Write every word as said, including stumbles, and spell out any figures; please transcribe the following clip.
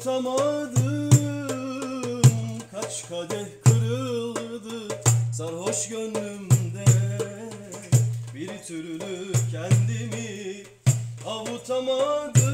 avutamadım. Kaç kadeh kırıldı sarhoş gönlümde, bir türlü kendimi avutamadım.